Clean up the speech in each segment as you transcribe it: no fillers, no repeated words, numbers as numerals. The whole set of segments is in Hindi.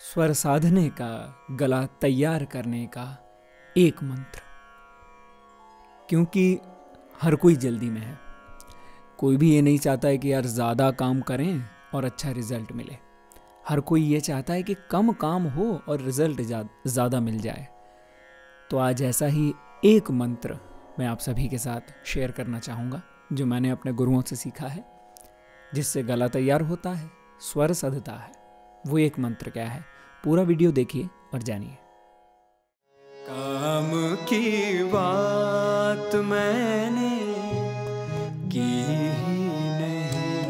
स्वर साधने का, गला तैयार करने का एक मंत्र। क्योंकि हर कोई जल्दी में है, कोई भी ये नहीं चाहता है कि यार ज़्यादा काम करें और अच्छा रिजल्ट मिले। हर कोई ये चाहता है कि कम काम हो और रिजल्ट ज़्यादा मिल जाए। तो आज ऐसा ही एक मंत्र मैं आप सभी के साथ शेयर करना चाहूँगा, जो मैंने अपने गुरुओं से सीखा है, जिससे गला तैयार होता है, स्वर सधता है। वो एक मंत्र क्या है, पूरा वीडियो देखिए और जानिए। काम की बात मैंने की ही नहीं,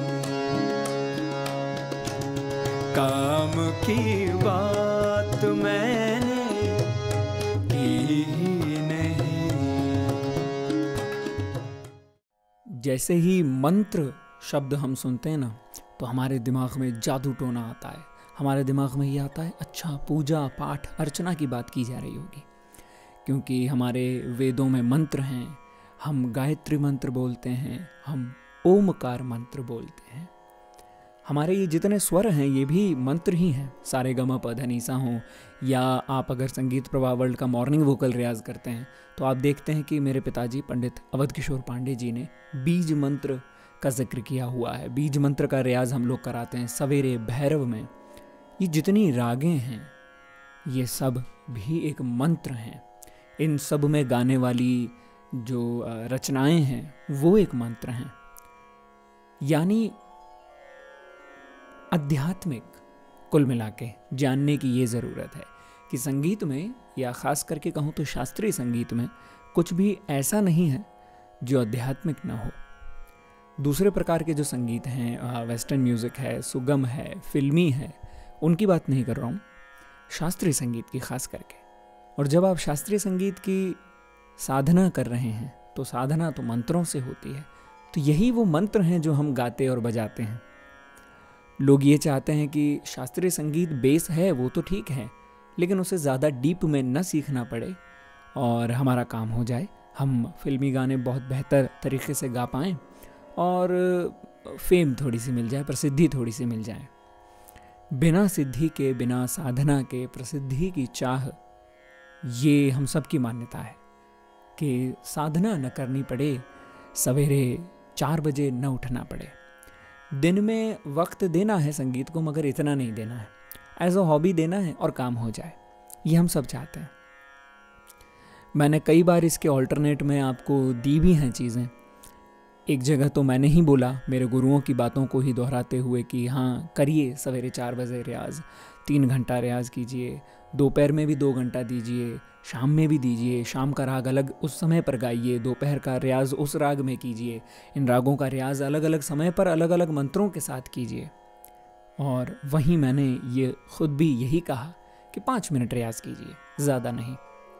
काम की बात मैंने की ही नहीं। जैसे ही मंत्र शब्द हम सुनते हैं ना, तो हमारे दिमाग में जादू टोना आता है। हमारे दिमाग में ये आता है, अच्छा पूजा पाठ अर्चना की बात की जा रही होगी, क्योंकि हमारे वेदों में मंत्र हैं। हम गायत्री मंत्र बोलते हैं, हम ओमकार मंत्र बोलते हैं। हमारे ये जितने स्वर हैं ये भी मंत्र ही हैं। सारे गमा प ध नि सा हो, या आप अगर संगीत प्रवाह वर्ल्ड का मॉर्निंग वोकल रियाज करते हैं तो आप देखते हैं कि मेरे पिताजी पंडित अवध किशोर पांडे जी ने बीज मंत्र का जिक्र किया हुआ है। बीज मंत्र का रियाज हम लोग कराते हैं सवेरे भैरव में। ये जितनी रागें हैं ये सब भी एक मंत्र हैं। इन सब में गाने वाली जो रचनाएं हैं वो एक मंत्र हैं। यानी आध्यात्मिक कुल मिला के जानने की ये ज़रूरत है कि संगीत में, या ख़ास करके कहूँ तो शास्त्रीय संगीत में, कुछ भी ऐसा नहीं है जो आध्यात्मिक ना हो। दूसरे प्रकार के जो संगीत हैं, वेस्टर्न म्यूज़िक है, सुगम है, फिल्मी है, उनकी बात नहीं कर रहा हूँ, शास्त्रीय संगीत की खास करके। और जब आप शास्त्रीय संगीत की साधना कर रहे हैं तो साधना तो मंत्रों से होती है। तो यही वो मंत्र हैं जो हम गाते और बजाते हैं। लोग ये चाहते हैं कि शास्त्रीय संगीत बेस है वो तो ठीक है, लेकिन उसे ज़्यादा डीप में न सीखना पड़े और हमारा काम हो जाए। हम फिल्मी गाने बहुत बेहतर तरीके से गा पाएँ और फेम थोड़ी सी मिल जाए, प्रसिद्धि थोड़ी सी मिल जाए। बिना सिद्धि के, बिना साधना के प्रसिद्धि की चाह, ये हम सब की मान्यता है कि साधना न करनी पड़े, सवेरे 4 बजे न उठना पड़े। दिन में वक्त देना है संगीत को, मगर इतना नहीं देना है, एज अ हॉबी देना है और काम हो जाए। ये हम सब चाहते हैं। मैंने कई बार इसके ऑल्टरनेट में आपको दी भी हैं चीज़ें। एक जगह तो मैंने ही बोला, मेरे गुरुओं की बातों को ही दोहराते हुए, कि हाँ करिए सवेरे 4 बजे रियाज, 3 घंटा रियाज कीजिए, दोपहर में भी 2 घंटा दीजिए, शाम में भी दीजिए। शाम का राग अलग उस समय पर गाइए, दोपहर का रियाज उस राग में कीजिए। इन रागों का रियाज अलग अलग समय पर अलग अलग मंत्रों के साथ कीजिए। और वहीं मैंने ये खुद भी यही कहा कि 5 मिनट रियाज कीजिए, ज़्यादा नहीं।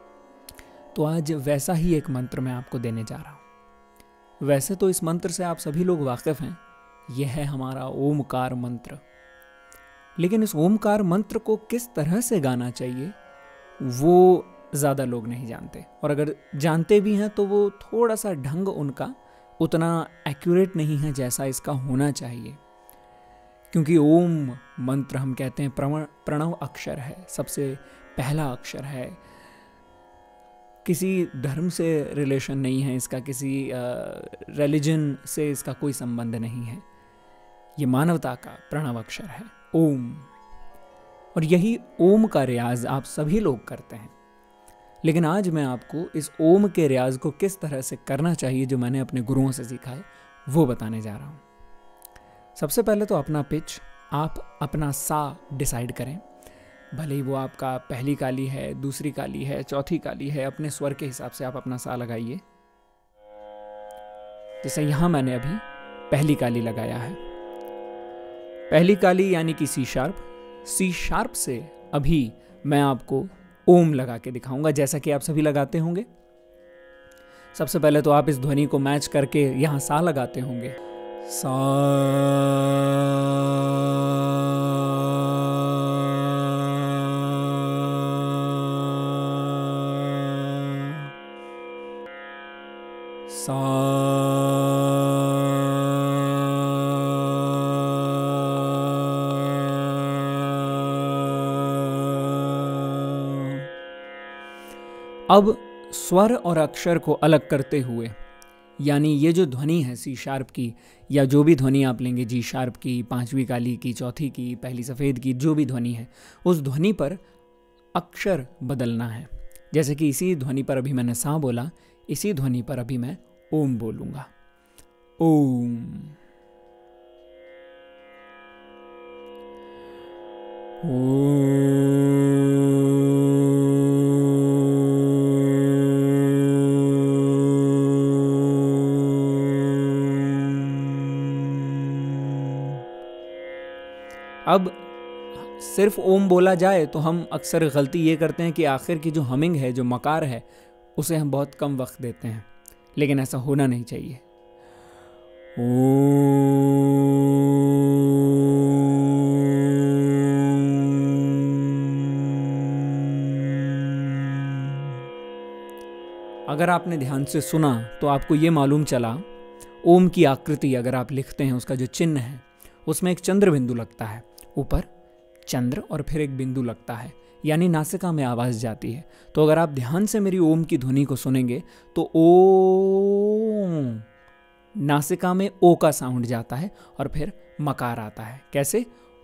तो आज वैसा ही एक मंत्र मैं आपको देने जा रहा हूँ। वैसे तो इस मंत्र से आप सभी लोग वाकिफ़ हैं, यह है हमारा ओमकार मंत्र। लेकिन इस ओमकार मंत्र को किस तरह से गाना चाहिए वो ज़्यादा लोग नहीं जानते, और अगर जानते भी हैं तो वो थोड़ा सा ढंग उनका उतना एक्यूरेट नहीं है जैसा इसका होना चाहिए। क्योंकि ओम मंत्र हम कहते हैं प्रणव अक्षर है, सबसे पहला अक्षर है। किसी धर्म से रिलेशन नहीं है इसका, किसी रिलीजन से इसका कोई संबंध नहीं है। ये मानवता का प्रणव अक्षर है, ओम। और यही ओम का रियाज आप सभी लोग करते हैं। लेकिन आज मैं आपको इस ओम के रियाज को किस तरह से करना चाहिए, जो मैंने अपने गुरुओं से सीखा है, वो बताने जा रहा हूँ। सबसे पहले तो अपना पिच, आप अपना सा डिसाइड करें। भले ही वो आपका पहली काली है, दूसरी काली है, चौथी काली है, अपने स्वर के हिसाब से आप अपना सा लगाइए। जैसे यहाँ मैंने अभी पहली काली लगाया है। पहली काली यानी कि सी शार्प। सी शार्प से अभी मैं आपको ओम लगा के दिखाऊंगा, जैसा कि आप सभी लगाते होंगे। सबसे पहले तो आप इस ध्वनि को मैच करके यहाँ सा लगाते होंगे, सा। सा अब स्वर और अक्षर को अलग करते हुए, यानी ये जो ध्वनि है सी शार्प की, या जो भी ध्वनि आप लेंगे, जी शार्प की, पांचवी काली की, चौथी की, पहली सफ़ेद की, जो भी ध्वनि है, उस ध्वनि पर अक्षर बदलना है। जैसे कि इसी ध्वनि पर अभी मैंने सा बोला, इसी ध्वनि पर अभी मैं ओम बोलूँगा। ओम। अब सिर्फ ओम बोला जाए तो हम अक्सर गलती ये करते हैं कि आखिर की जो हमिंग है, जो मकार है, उसे हम बहुत कम वक्त देते हैं, लेकिन ऐसा होना नहीं चाहिए। अगर आपने ध्यान से सुना तो आपको ये मालूम चला, ओम की आकृति अगर आप लिखते हैं, उसका जो चिन्ह है उसमें एक चंद्र बिंदु लगता है, ऊपर चंद्र और फिर एक बिंदु लगता है, यानी नासिका में आवाज़ जाती है। तो अगर आप ध्यान से मेरी ओम की ध्वनि को सुनेंगे तो ओम, नासिका में ओ का साउंड जाता है और फिर मकार आता है। कैसे?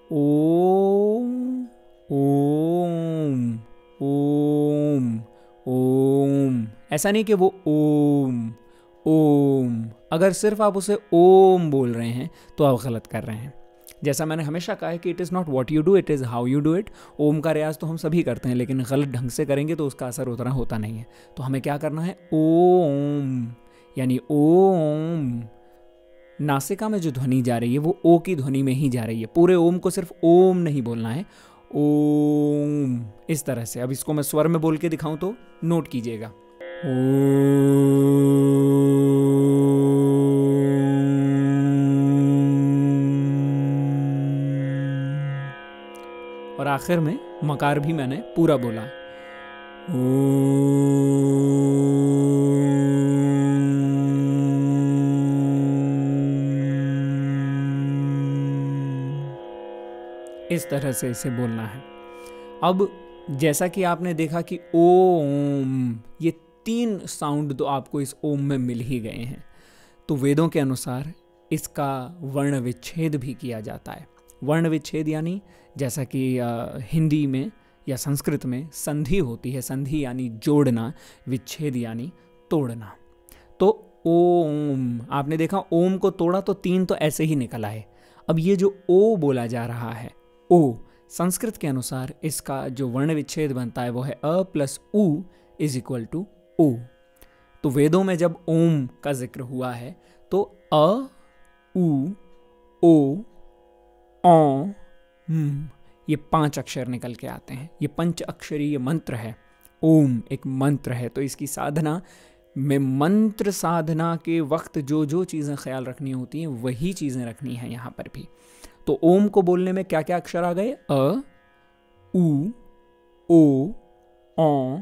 ओम ओम ओम ओम। ऐसा नहीं कि वो ओम ओम, अगर सिर्फ आप उसे ओम बोल रहे हैं तो आप गलत कर रहे हैं। जैसा मैंने हमेशा कहा है कि it is not what you do, it is how you do it. ओम का रियाज तो हम सभी करते हैं, लेकिन गलत ढंग से करेंगे तो उसका असर उतना होता नहीं है। तो हमें क्या करना है? ओम, यानी ओम, नासिका में जो ध्वनि जा रही है वो ओ की ध्वनि में ही जा रही है। पूरे ओम को सिर्फ ओम नहीं बोलना है, ओम, इस तरह से। अब इसको मैं स्वर में बोल के दिखाऊं तो नोट कीजिएगा। और आखिर में मकार भी मैंने पूरा बोला। इस तरह से इसे बोलना है। अब जैसा कि आपने देखा कि ओम, ये 3 साउंड तो आपको इस ओम में मिल ही गए हैं, तो वेदों के अनुसार इसका वर्ण विच्छेद भी किया जाता है। वर्ण विच्छेद यानी जैसा कि हिंदी में या संस्कृत में संधि होती है, संधि यानी जोड़ना, विच्छेद यानी तोड़ना। तो ओम, आपने देखा ओम को तोड़ा तो 3 तो ऐसे ही निकल आए। अब ये जो ओ बोला जा रहा है, ओ, संस्कृत के अनुसार इसका जो वर्ण विच्छेद बनता है वो है अ प्लस उ इज इक्वल टू ओ। तो वेदों में जब ओम का जिक्र हुआ है तो अ, उ, ओ, औ, ये 5 अक्षर निकल के आते हैं। ये पंच अक्षरीय मंत्र है। ओम एक मंत्र है, तो इसकी साधना में, मंत्र साधना के वक्त जो जो चीज़ें ख्याल रखनी होती हैं वही चीज़ें रखनी हैं यहाँ पर भी। तो ओम को बोलने में क्या क्या अक्षर आ गए? अ, उ, ओ, औ,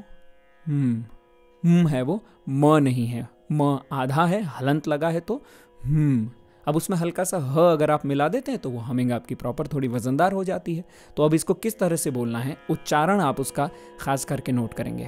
है वो, म नहीं है, म आधा है, हलंत लगा है तो अब उसमें हल्का सा ह अगर आप मिला देते हैं तो वो हमिंग आपकी प्रॉपर थोड़ी वजनदार हो जाती है। तो अब इसको किस तरह से बोलना है, उच्चारण आप उसका खास करके नोट करेंगे।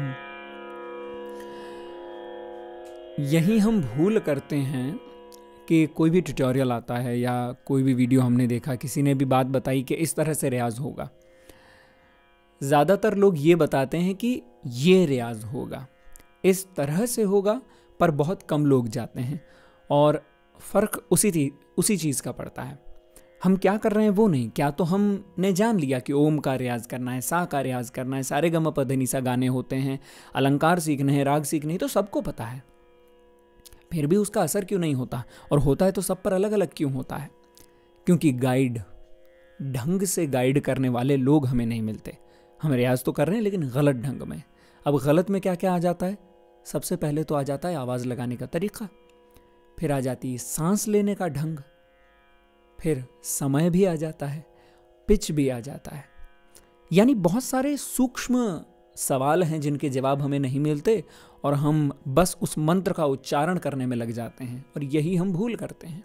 यही हम भूल करते हैं कि कोई भी ट्यूटोरियल आता है या कोई भी वीडियो हमने देखा, किसी ने भी बात बताई कि इस तरह से रियाज होगा, ज़्यादातर लोग ये बताते हैं कि ये रियाज होगा, इस तरह से होगा, पर बहुत कम लोग जाते हैं और फ़र्क उसी चीज़ का पड़ता है। हम क्या कर रहे हैं वो नहीं, क्या तो हमने जान लिया कि ओम का रियाज करना है, सा का रियाज करना है, सारे गम प ध नि सा गाने होते हैं, अलंकार सीखने हैं, राग सीखने हैं, तो सबको पता है, फिर भी उसका असर क्यों नहीं होता? और होता है तो सब पर अलग अलग क्यों होता है? क्योंकि ढंग से गाइड करने वाले लोग हमें नहीं मिलते। हम रियाज तो कर रहे हैं लेकिन गलत ढंग में। अब गलत में क्या क्या आ जाता है? सबसे पहले तो आ जाता है आवाज़ लगाने का तरीका, फिर आ जाती है सांस लेने का ढंग, फिर समय भी आ जाता है, पिच भी आ जाता है। यानी बहुत सारे सूक्ष्म सवाल हैं जिनके जवाब हमें नहीं मिलते और हम बस उस मंत्र का उच्चारण करने में लग जाते हैं और यही हम भूल करते हैं।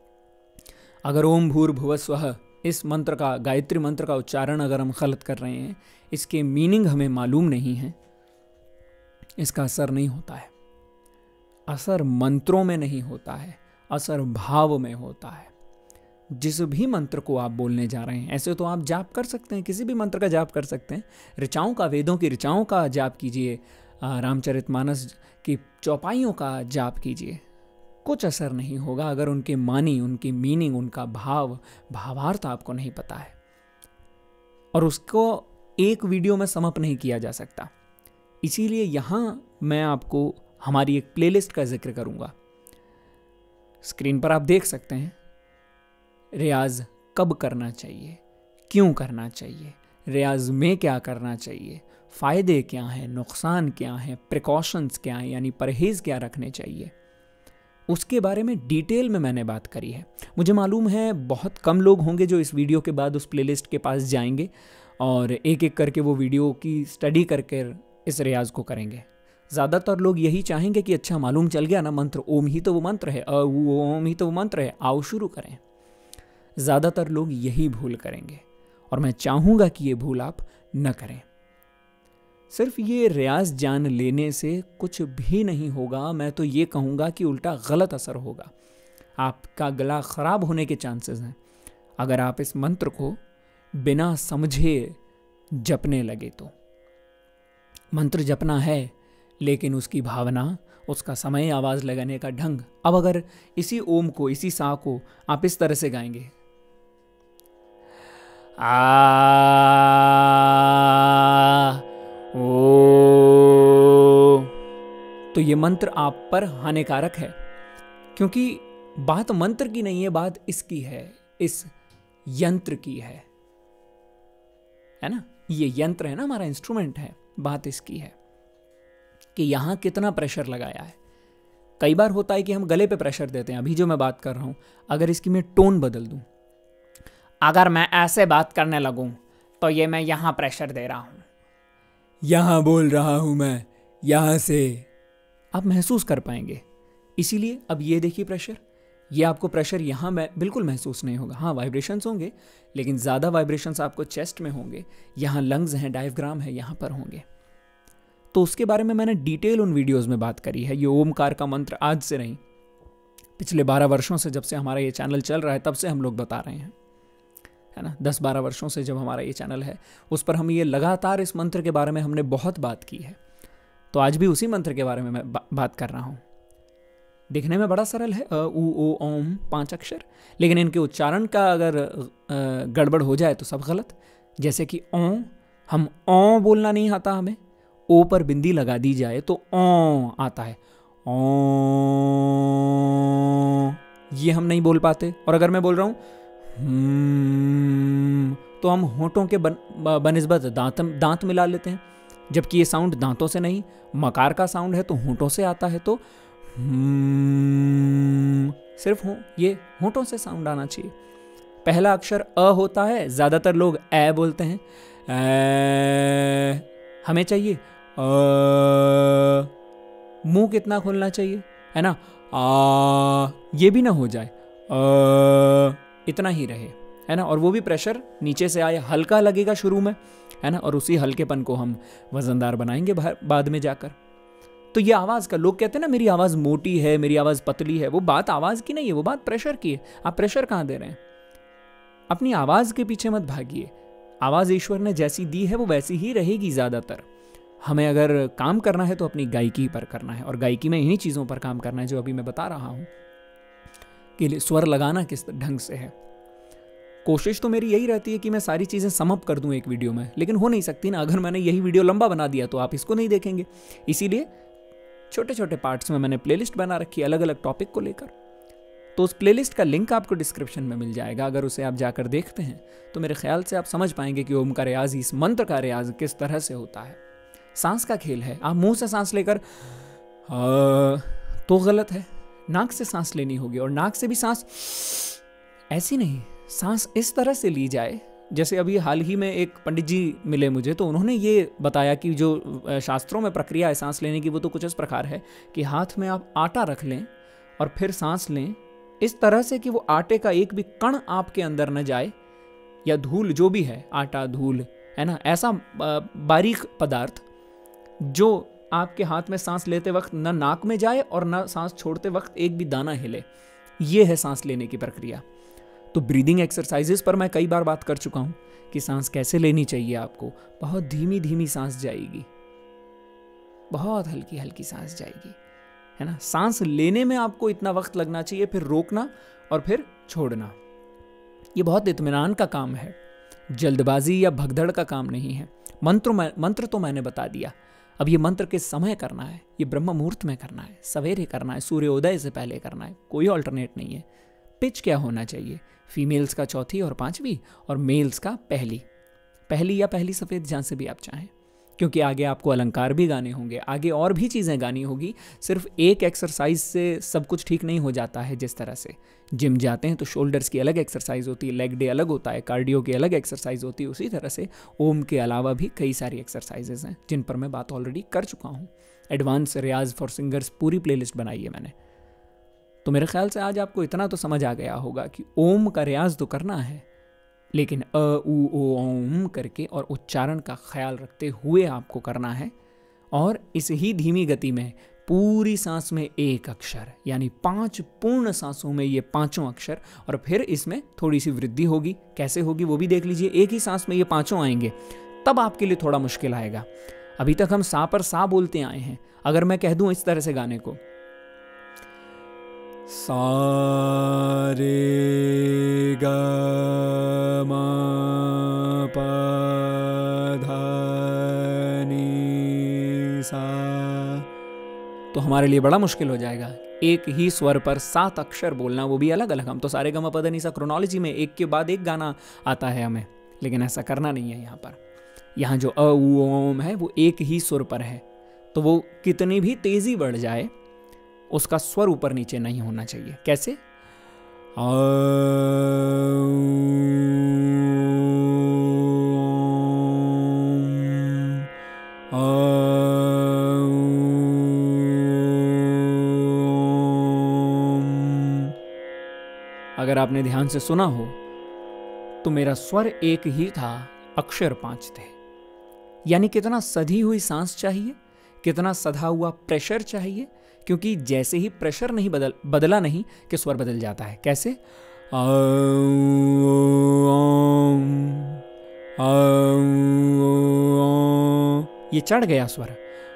अगर ओम भूर्भुवः स्वः इस मंत्र का, गायत्री मंत्र का उच्चारण अगर हम गलत कर रहे हैं, इसके मीनिंग हमें मालूम नहीं है, इसका असर नहीं होता है। असर मंत्रों में नहीं होता है, असर भाव में होता है। जिस भी मंत्र को आप बोलने जा रहे हैं, ऐसे तो आप जाप कर सकते हैं, किसी भी मंत्र का जाप कर सकते हैं, ऋचाओं का, वेदों की ऋचाओं का जाप कीजिए, रामचरितमानस की चौपाइयों का जाप कीजिए, कुछ असर नहीं होगा अगर उनके मानी, उनकी मीनिंग, उनका भावार्थ आपको नहीं पता है। और उसको एक वीडियो में समअप नहीं किया जा सकता। इसीलिए यहां मैं आपको हमारी एक प्लेलिस्ट का जिक्र करूंगा, स्क्रीन पर आप देख सकते हैं। रियाज कब करना चाहिए, क्यों करना चाहिए, रियाज में क्या करना चाहिए, फ़ायदे क्या हैं, नुकसान क्या हैं, प्रिकॉशंस क्या हैं, यानी परहेज़ क्या रखने चाहिए, उसके बारे में डिटेल में मैंने बात करी है। मुझे मालूम है बहुत कम लोग होंगे जो इस वीडियो के बाद उस प्लेलिस्ट के पास जाएंगे और एक एक करके वो वीडियो की स्टडी करके इस रियाज को करेंगे। ज़्यादातर लोग यही चाहेंगे कि अच्छा मालूम चल गया ना मंत्र, ओम ही तो वो मंत्र है, ओम ही तो वो मंत्र है, आओ शुरू करें। ज़्यादातर लोग यही भूल करेंगे और मैं चाहूँगा कि ये भूल आप न करें। सिर्फ ये रियाज जान लेने से कुछ भी नहीं होगा, मैं तो ये कहूँगा कि उल्टा गलत असर होगा, आपका गला ख़राब होने के चांसेस हैं अगर आप इस मंत्र को बिना समझे जपने लगे तो। मंत्र जपना है लेकिन उसकी भावना, उसका समय, आवाज़ लगाने का ढंग। अब अगर इसी ओम को, इसी सा को आप इस तरह से गाएंगे, ओ, तो ये मंत्र आप पर हानिकारक है, क्योंकि बात मंत्र की नहीं है, बात इसकी है, इस यंत्र की है ना। ये यंत्र है ना, हमारा इंस्ट्रूमेंट है, बात इसकी है कि यहां कितना प्रेशर लगाया है। कई बार होता है कि हम गले पे प्रेशर देते हैं। अभी जो मैं बात कर रहा हूं, अगर इसकी मैं टोन बदल दूं, अगर मैं ऐसे बात करने लगूं तो ये मैं यहां प्रेशर दे रहा हूं, यहां बोल रहा हूं मैं, यहां से आप महसूस कर पाएंगे। इसीलिए अब ये देखिए प्रेशर, ये आपको प्रेशर यहां बिल्कुल महसूस नहीं होगा। हाँ, वाइब्रेशंस होंगे लेकिन ज़्यादा वाइब्रेशंस आपको चेस्ट में होंगे, यहाँ लंग्स हैं, डायफ्राम है, यहाँ पर होंगे। तो उसके बारे में मैंने डिटेल उन वीडियोस में बात करी है। ये ओमकार का मंत्र आज से नहीं, पिछले 12 वर्षों से, जब से हमारा ये चैनल चल रहा है तब से हम लोग बता रहे हैं, है ना। 10-12 वर्षों से जब हमारा ये चैनल है, उस पर हम ये लगातार इस मंत्र के बारे में हमने बहुत बात की है। तो आज भी उसी मंत्र के बारे में मैं बात कर रहा हूँ। दिखने में बड़ा सरल है, अ उ ओ ओम 5 अक्षर, लेकिन इनके उच्चारण का अगर गड़बड़ हो जाए तो सब गलत। जैसे कि ओ, हम ओ बोलना नहीं आता हमें, ओ पर बिंदी लगा दी जाए तो ओ आता है, ओ, ये हम नहीं बोल पाते। और अगर मैं बोल रहा हूँ तो हम होठों के बनिस्बत दांत मिला लेते हैं, जबकि ये साउंड दांतों से नहीं, मकार का साउंड है तो होठों से आता है। तो सिर्फ ये होठों से साउंड आना चाहिए। पहला अक्षर अ होता है, ज्यादातर लोग ए बोलते हैं, हमें चाहिए मुंह कितना खोलना चाहिए, है ना, ये भी ना हो जाए, इतना ही रहे, है ना। और वो भी प्रेशर नीचे से आए, हल्का लगेगा शुरू में, है ना, और उसी हल्केपन को हम वजनदार बनाएंगे बाद में जाकर। तो ये आवाज़ का, लोग कहते हैं ना मेरी आवाज़ मोटी है, मेरी आवाज़ पतली है, वो बात आवाज़ की नहीं है, वो बात प्रेशर की है। आप प्रेशर कहाँ दे रहे हैं? अपनी आवाज़ के पीछे मत भागिए। आवाज़ ईश्वर ने जैसी दी है वो वैसी ही रहेगी ज़्यादातर। हमें अगर काम करना है तो अपनी गायकी पर करना है, और गायकी में इन्हीं चीज़ों पर काम करना है जो अभी मैं बता रहा हूँ कि स्वर लगाना किस ढंग से है। कोशिश तो मेरी यही रहती है कि मैं सारी चीज़ें समअप कर दूं एक वीडियो में, लेकिन हो नहीं सकती ना। अगर मैंने यही वीडियो लंबा बना दिया तो आप इसको नहीं देखेंगे। इसीलिए छोटे छोटे पार्ट्स में मैंने प्लेलिस्ट बना रखी है अलग अलग टॉपिक को लेकर। तो उस प्लेलिस्ट का लिंक आपको डिस्क्रिप्शन में मिल जाएगा। अगर उसे आप जाकर देखते हैं तो मेरे ख्याल से आप समझ पाएंगे कि ओम का रियाज, इस मंत्र का रियाज किस तरह से होता है। सांस का खेल है। आप मुंह से सांस लेकर तो गलत है, नाक से सांस लेनी होगी, और नाक से भी सांस ऐसी नहीं, सांस इस तरह से ली जाए। जैसे अभी हाल ही में एक पंडित जी मिले मुझे, तो उन्होंने ये बताया कि जो शास्त्रों में प्रक्रिया है सांस लेने की वो तो कुछ इस प्रकार है कि हाथ में आप आटा रख लें और फिर सांस लें इस तरह से कि वो आटे का एक भी कण आपके अंदर न जाए, या धूल जो भी है, आटा धूल है ना, ऐसा बारीक पदार्थ जो आपके हाथ में सांस लेते वक्त न नाक में जाए और न सांस छोड़ते वक्त एक भी दाना हिले। ये है सांस लेने की प्रक्रिया। तो ब्रीदिंग एक्सरसाइजेस पर मैं कई बार बात कर चुका हूं कि सांस कैसे लेनी चाहिए आपको। बहुत धीमी धीमी सांस जाएगी, बहुत हल्की हल्की सांस जाएगी, है ना। सांस लेने में आपको इतना वक्त लगना चाहिए, फिर रोकना और फिर छोड़ना। ये बहुत इत्मीनान का काम है, जल्दबाजी या भगदड़ का काम नहीं है। मंत्र तो मैंने बता दिया। अब ये मंत्र किस समय करना है? ये ब्रह्म मुहूर्त में करना है, सवेरे करना है, सूर्योदय से पहले करना है, कोई ऑल्टरनेट नहीं है। पिच क्या होना चाहिए? फीमेल्स का चौथी और पांचवी, और मेल्स का पहली या पहली सफ़ेद, जहाँ से भी आप चाहें, क्योंकि आगे आपको अलंकार भी गाने होंगे, आगे और भी चीज़ें गानी होगी। सिर्फ एक एक्सरसाइज से सब कुछ ठीक नहीं हो जाता है। जिस तरह से जिम जाते हैं तो शोल्डर्स की अलग एक्सरसाइज होती है, लेग डे अलग होता है, कार्डियो की अलग एक्सरसाइज होती है, उसी तरह से ओम के अलावा भी कई सारी एक्सरसाइजेज हैं जिन पर मैं बात ऑलरेडी कर चुका हूँ। एडवांस रियाज फॉर सिंगर्स पूरी प्लेलिस्ट बनाई है मैंने। तो मेरे ख्याल से आज आपको इतना तो समझ आ गया होगा कि ओम का रियाज तो करना है, लेकिन अ उ ओ ओम करके और उच्चारण का ख्याल रखते हुए आपको करना है। और इस ही धीमी गति में पूरी सांस में एक अक्षर, यानी 5 पूर्ण सांसों में ये 5 अक्षर, और फिर इसमें थोड़ी सी वृद्धि होगी। कैसे होगी वो भी देख लीजिए। एक ही सांस में ये 5 आएंगे, तब आपके लिए थोड़ा मुश्किल आएगा। अभी तक हम सा पर सा बोलते आए हैं। अगर मैं कह दूं इस तरह से गाने को, सा रे गा मा पा धा नी सा, तो हमारे लिए बड़ा मुश्किल हो जाएगा। एक ही स्वर पर 7 अक्षर बोलना, वो भी अलग अलग। हम तो सारे ग म प ध नि सा क्रोनोलॉजी में एक के बाद एक गाना आता है हमें, लेकिन ऐसा करना नहीं है यहाँ पर। यहाँ जो अ उ ओम है वो एक ही सुर पर है, तो वो कितनी भी तेजी बढ़ जाए उसका स्वर ऊपर नीचे नहीं होना चाहिए। कैसे? अगर आपने ध्यान से सुना हो तो मेरा स्वर एक ही था, अक्षर 5 थे। यानी कितना सधी हुई सांस चाहिए, कितना सधा हुआ प्रेशर चाहिए, क्योंकि जैसे ही प्रेशर नहीं बदला नहीं कि स्वर बदल जाता है। कैसे? ये चढ़ गया स्वर।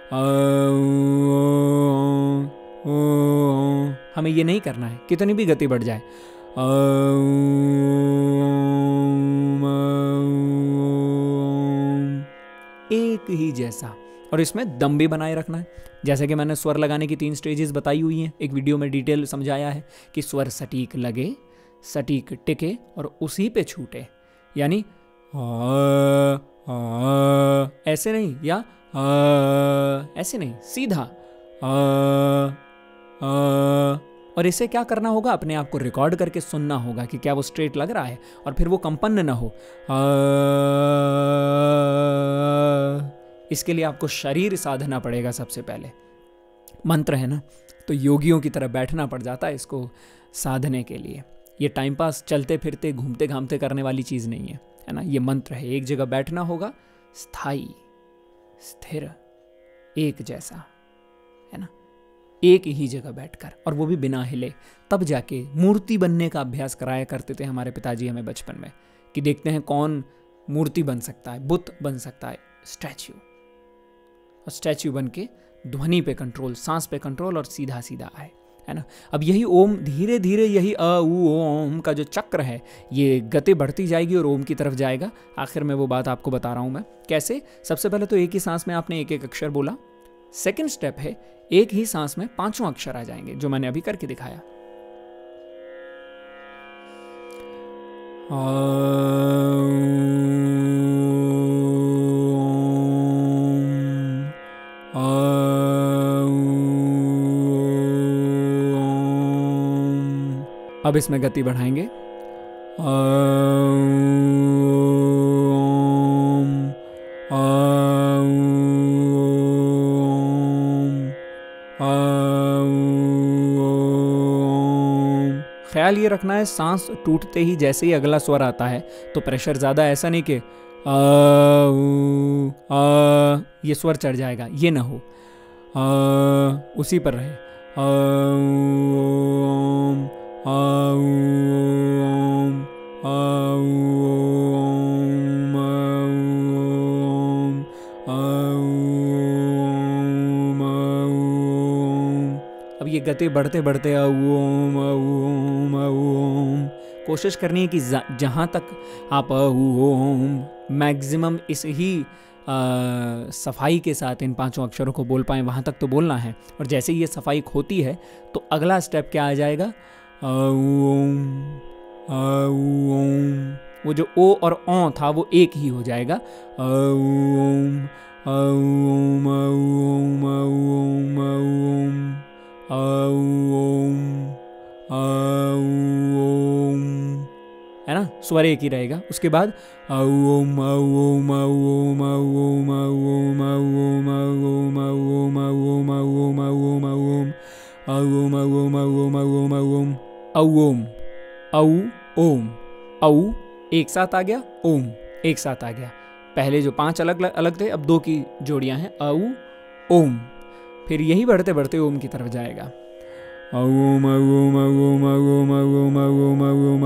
हमें ये नहीं करना है, कितनी भी गति बढ़ जाए। एक ही जैसा, और इसमें दम भी बनाए रखना है। जैसे कि मैंने स्वर लगाने की 3 स्टेजेस बताई हुई हैं, एक वीडियो में डिटेल समझाया है कि स्वर सटीक लगे, सटीक टिके और उसी पे छूटे। यानी ऐसे नहीं, या ऐसे नहीं, सीधा। और इसे क्या करना होगा? अपने आप को रिकॉर्ड करके सुनना होगा कि क्या वो स्ट्रेट लग रहा है, और फिर वो कंपन न हो। इसके लिए आपको शरीर साधना पड़ेगा सबसे पहले। मंत्र है ना, तो योगियों की तरह बैठना पड़ जाता है इसको साधने के लिए। ये टाइम पास चलते फिरते घूमते घामते करने वाली चीज़ नहीं है ना। ये मंत्र है, एक जगह बैठना होगा, स्थायी, स्थिर, एक जैसा, है ना, एक ही जगह बैठकर, और वो भी बिना हिले। तब जाके मूर्ति बनने का अभ्यास कराया करते थे हमारे पिताजी हमें बचपन में, कि देखते हैं कौन मूर्ति बन सकता है, बुत बन सकता है, स्टैच्यू। और स्टैच्यू बन के ध्वनि पे कंट्रोल, सांस पे कंट्रोल, और सीधा सीधा आए, है ना। अब यही ओम, धीरे धीरे यही अ उ ओम का जो चक्र है, ये गति बढ़ती जाएगी और ओम की तरफ जाएगा। आखिर में वो बात आपको बता रहा हूं मैं कैसे। सबसे पहले तो एक ही सांस में आपने एक एक अक्षर बोला। सेकंड स्टेप है, एक ही सांस में 5 अक्षर आ जाएंगे, जो मैंने अभी करके दिखाया। अब इसमें गति बढ़ाएंगे। ख्याल ये रखना है, सांस टूटते ही जैसे ही अगला स्वर आता है तो प्रेशर ज़्यादा, ऐसा नहीं कि ये स्वर चढ़ जाएगा, ये ना हो, उसी पर रहे। अब ये गति बढ़ते बढ़ते ओम ओम ओम, कोशिश करनी है कि जहाँ तक आप ओम मैक्सिमम इस ही सफाई के साथ इन 5 अक्षरों को बोल पाएँ, वहाँ तक तो बोलना है। और जैसे ही ये सफाई होती है तो अगला स्टेप क्या आ जाएगा, ओम। वो जो ओ और ओ था वो एक ही हो जाएगा, ओम ओम ओम ओम ओम ओम, है ना, स्वर एक ही रहेगा। उसके बाद ओम ओम ओम ओम ओम ओम ओम ओम ओम ओम ओम ओम ओम ओम ओम ओम ओम औ एक साथ आ गया, ओम एक साथ आ गया। पहले जो 5 अलग अलग थे, अब 2 की जोड़ियां हैं, औ ओम। फिर यही बढ़ते बढ़ते ओम की तरफ जाएगा। ओम ओम ओम ओम ओम ओम ओम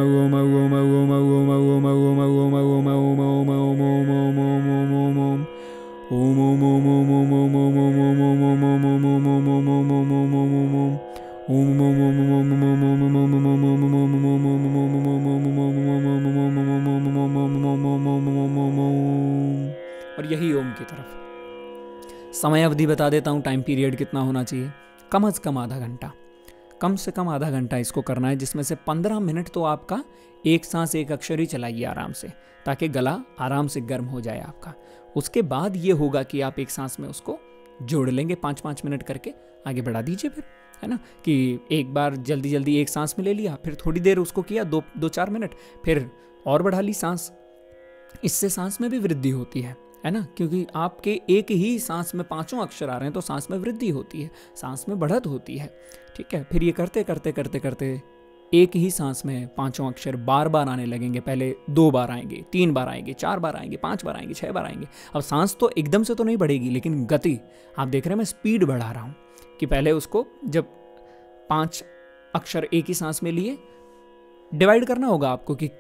और यही ओम की तरफ। समय अवधि बता देता हूँ, टाइम पीरियड कितना होना चाहिए। कम से कम आधा घंटा, कम से कम आधा घंटा इसको करना है, जिसमें से 15 मिनट तो आपका एक सांस एक अक्षर ही चलाइए आराम से, ताकि गला आराम से गर्म हो जाए आपका। उसके बाद ये होगा कि आप एक सांस में उसको जोड़ लेंगे, 5-5 मिनट करके आगे बढ़ा दीजिए फिर, है ना, कि एक बार जल्दी जल्दी एक सांस में ले लिया, फिर थोड़ी देर उसको किया 2-4 मिनट, फिर और बढ़ा ली सांस। इससे सांस में भी वृद्धि होती है ना, क्योंकि आपके एक ही सांस में 5 अक्षर आ रहे हैं तो सांस में वृद्धि होती है, सांस में बढ़त होती है। ठीक है, फिर ये करते करते करते करते एक ही सांस में 5 अक्षर बार बार आने लगेंगे। पहले 2 बार आएंगे, 3 बार आएंगे, 4 बार आएंगे, 5 बार आएंगे, 6 बार आएंगे। अब सांस तो एकदम से तो नहीं बढ़ेगी, लेकिन गति आप देख रहे हैं, मैं स्पीड बढ़ा रहा हूँ कि पहले उसको जब 5 अक्षर एक ही सांस में लिए, डिवाइड करना होगा आपको कि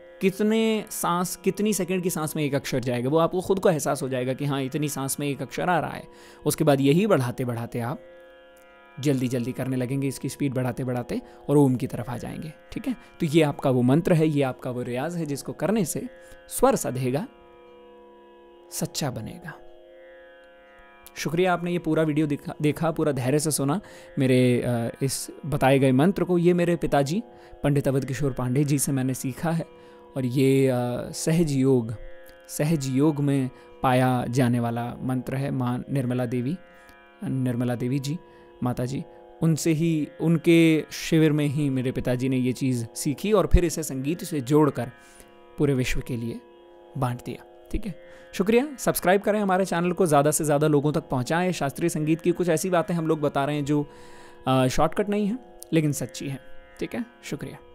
कितनी सेकंड की सांस में एक अक्षर जाएगा, वो आपको खुद को एहसास हो जाएगा कि हाँ इतनी सांस में एक अक्षर आ रहा है। उसके बाद यही बढ़ाते बढ़ाते आप जल्दी जल्दी करने लगेंगे, इसकी स्पीड बढ़ाते बढ़ाते, और ओम की तरफ आ जाएंगे। ठीक है, तो ये आपका वो मंत्र है, ये आपका वो रियाज है जिसको करने से स्वर सधेगा, सच्चा बनेगा। शुक्रिया, आपने ये पूरा वीडियो देखा, पूरा धैर्य से सुना मेरे इस बताए गए मंत्र को। ये मेरे पिताजी पंडित अवध किशोर पांडे जी से मैंने सीखा है, और ये सहज योग में पाया जाने वाला मंत्र है। माँ निर्मला देवी जी, माता जी, उनसे ही, उनके शिविर में ही मेरे पिताजी ने ये चीज़ सीखी और फिर इसे संगीत से जोड़कर पूरे विश्व के लिए बांट दिया। ठीक है, शुक्रिया। सब्सक्राइब करें हमारे चैनल को, ज़्यादा से ज़्यादा लोगों तक पहुँचाएं। शास्त्रीय संगीत की कुछ ऐसी बातें हम लोग बता रहे हैं जो शॉर्टकट नहीं है लेकिन सच्ची है। ठीक है, शुक्रिया।